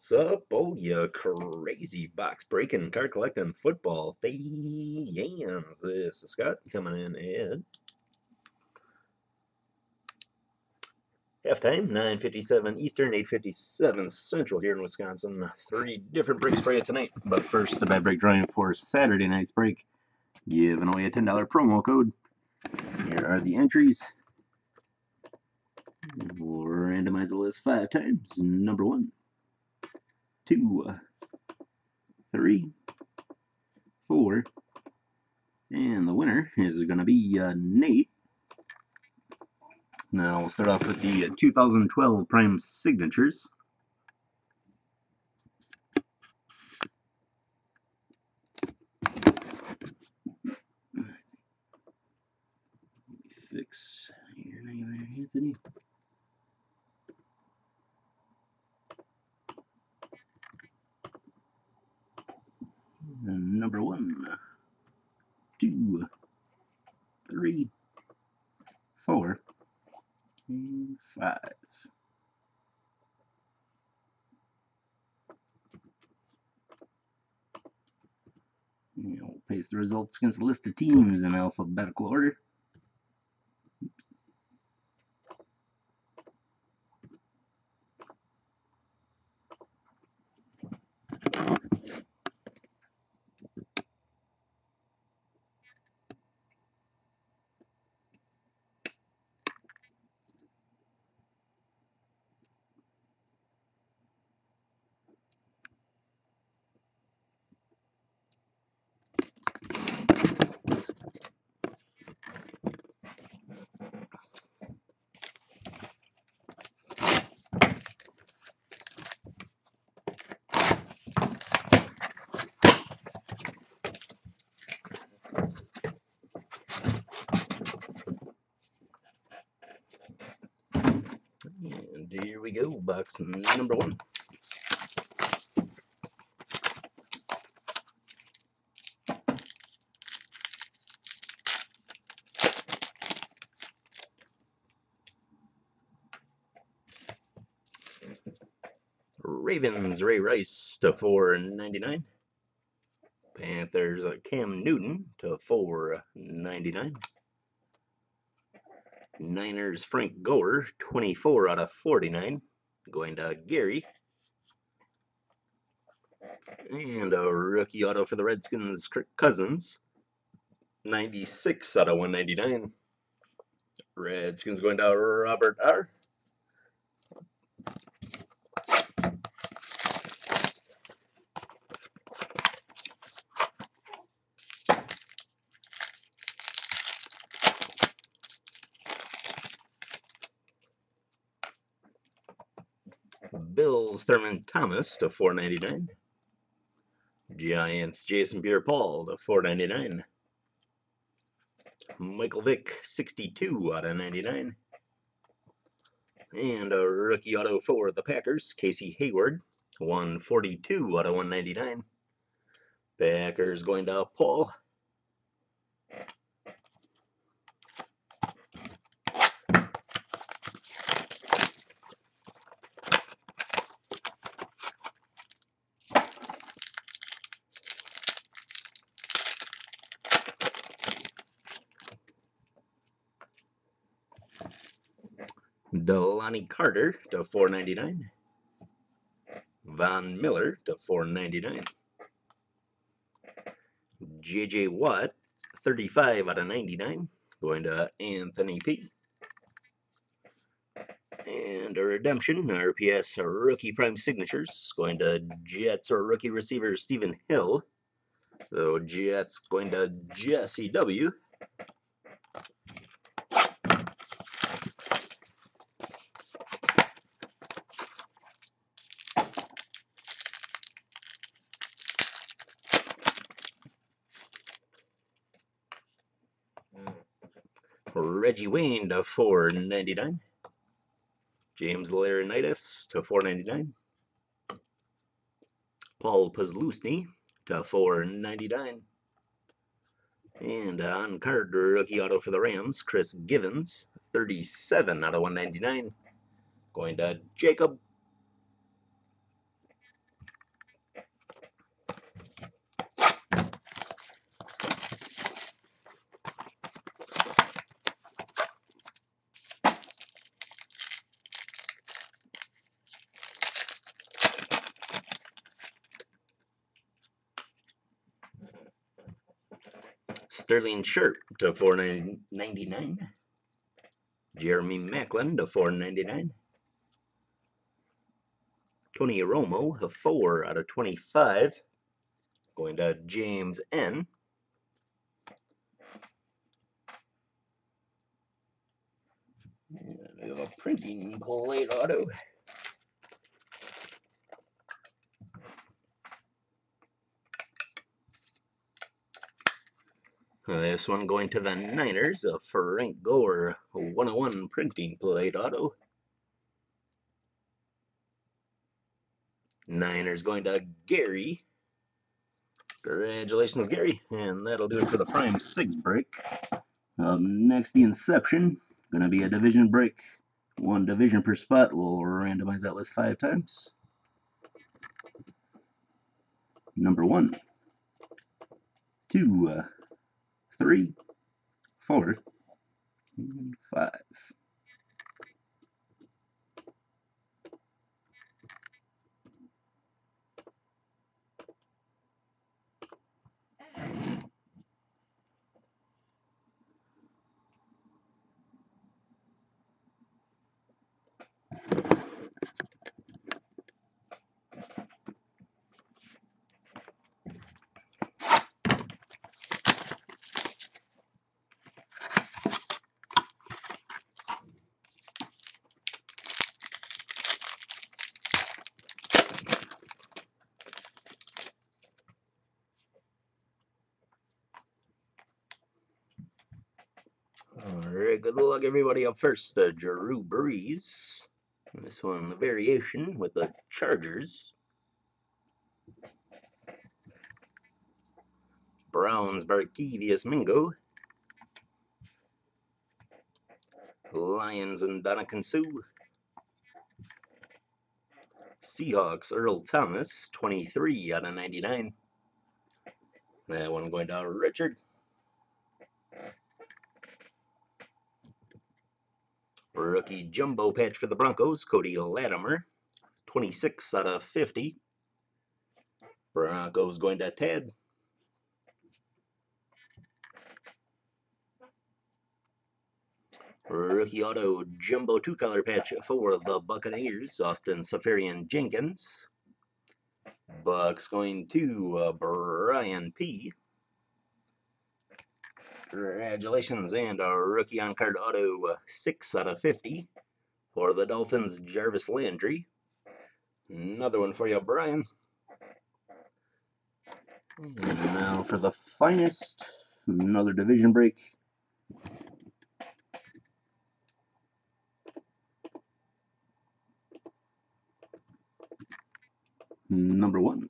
What's up, all you crazy box breaking, card collecting, football fans? This is Scott coming in at halftime, 9:57 Eastern, 8:57 Central here in Wisconsin. 3 different breaks for you tonight. But first, the bad break drawing for Saturday night's break, giving away a $10 promo code. Here are the entries. We'll randomize the list 5 times. Number 1, 2, 3, 4, and the winner is going to be Nate. Now we'll start off with the 2012 Prime Signatures. Fix your name there, Anthony. And number 1, 2, 3, 4, and 5. We'll paste the results against the list of teams in alphabetical order. And here we go, box number 1. Ravens, Ray Rice to 4.99. Panthers, Cam Newton to 4.99. Niners, Frank Gore, 24 out of 49. Going to Gary. And a rookie auto for the Redskins, Kirk Cousins, 96 out of 199. Redskins going to Robert R. Bills, Thurman Thomas to 4.99. Giants, Jason Pierre-Paul to 4.99. Michael Vick, 62 out of 99. And a rookie auto for the Packers, Casey Hayward, 142 out of 199. Packers going to Paul. Delani Carter to 4.99. Von Miller to 4.99. J.J. Watt, 35 out of 99. Going to Anthony P. And a redemption, RPS rookie prime signatures. Going to Jets or rookie receiver Stephen Hill. So Jets going to Jesse W. Reggie Wayne to 4.99. James Laurinaitis to 4.99. Paul Posluszny to 4.99. And on card rookie auto for the Rams, Chris Givens, 37 out of 199. Going to Jacob. Sterling Sharp to 499. Jeremy Macklin to 499. Tony Romo, a 4 out of 25. Going to James N. And we have a printing plate auto. This one going to the Niners, a Frank Gore 101 printing plate auto. Niners going to Gary. Congratulations, Gary. And that'll do it for the Prime 6 break. Next, the Inception. Going to be a division break. 1 division per spot. We'll randomize that list 5 times. Number 1, 2, 3, 4, and 5. Alright, good luck everybody. Up first, Drew Brees. This one, the variation with the Chargers. Browns, Barkevious Mingo. Lions and Donovan Sue. Seahawks, Earl Thomas, 23 out of 99. That one going to Richard. Rookie jumbo patch for the Broncos, Cody Latimer, 26 out of 50. Broncos going to Ted. Rookie auto jumbo 2-color patch for the Buccaneers, Austin Safarian Jenkins. Bucks going to Brian P. Congratulations, and a rookie on card auto 6 out of 50 for the Dolphins, Jarvis Landry. Another one for you, Brian. And now for the finest, another division break. Number 1,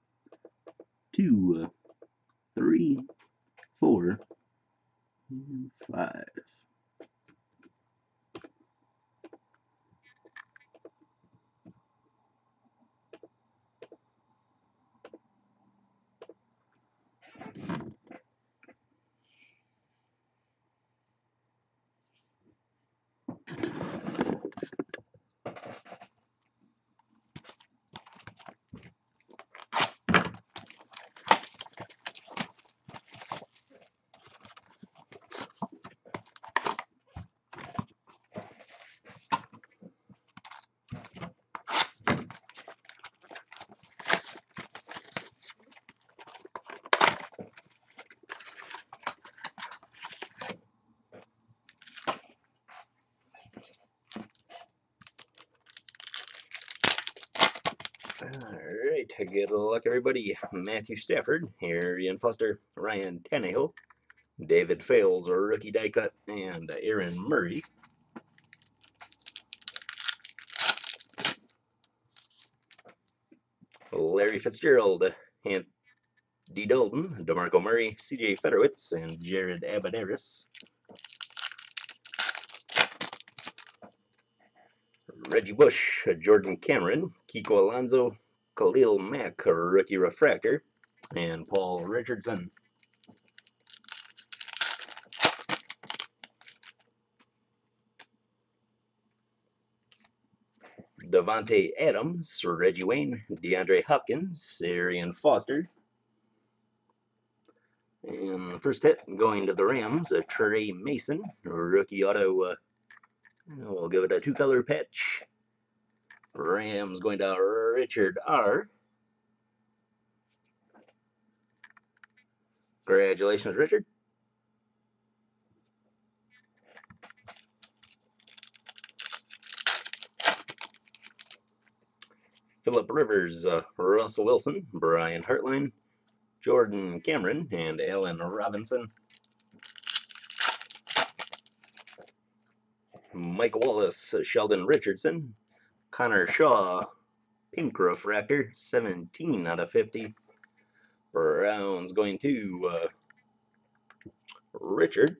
2, 3, 4, and 5. Alright, good luck everybody. Matthew Stafford, Arian Foster, Ryan Tannehill, David Fales, rookie die cut, and Aaron Murray. Larry Fitzgerald, Andy Dalton, DeMarco Murray, CJ Federowitz, and Jared Abadaris. Reggie Bush, Jordan Cameron, Kiko Alonso, Khalil Mack, rookie refractor, and Paul Richardson. Devontae Adams, Reggie Wayne, DeAndre Hopkins, Arian Foster, And the first hit going to the Rams, Trey Mason, rookie auto. We'll give it a 2-color patch. Rams going to Richard R. Congratulations, Richard. Phillip Rivers, Russell Wilson, Brian Hartline, Jordan Cameron, and Allen Robinson. Mike Wallace, Sheldon Richardson, Connor Shaw, pink refractor, 17 out of 50. Browns going to Richard,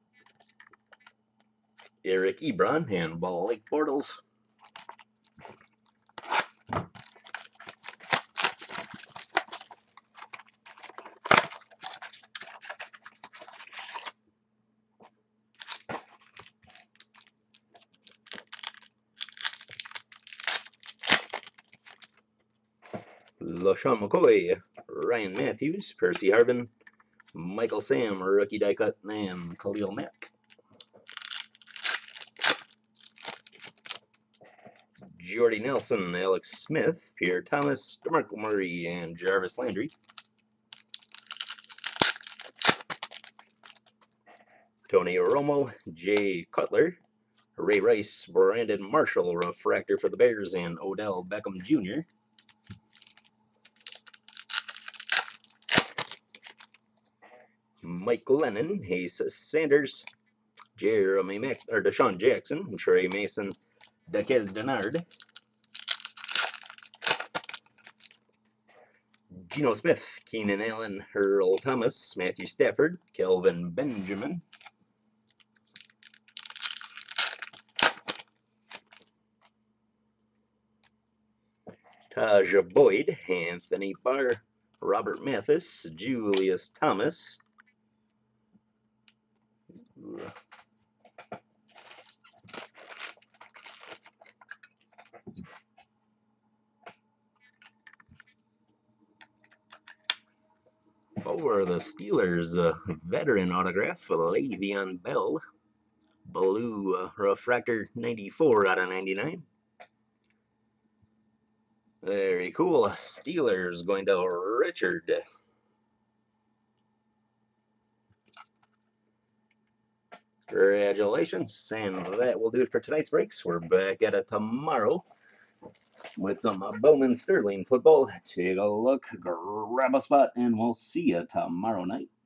Eric Ebron, and Blake Bortles. LaShawn McCoy, Ryan Matthews, Percy Harvin, Michael Sam, rookie die cut, and Khalil Mack. Jordy Nelson, Alex Smith, Pierre Thomas, DeMarco Murray, and Jarvis Landry. Tony Romo, Jay Cutler, Ray Rice, Brandon Marshall, refractor for the Bears, and Odell Beckham Jr. Mike Lennon, Ace Sanders, Jeremy Mack, or Deshaun Jackson, Trey Mason, Dequez Denard, Geno Smith, Keenan Allen, Earl Thomas, Matthew Stafford, Kelvin Benjamin, Taja Boyd, Anthony Barr, Robert Mathis, Julius Thomas, for the Steelers, veteran autograph, Le'Veon Bell, blue refractor, 94 out of 99. Very cool. Steelers going to Richard. Congratulations. And that will do it for tonight's breaks. We're back at it tomorrow with some Bowman Sterling football. Take a look, grab a spot, and we'll see you tomorrow night.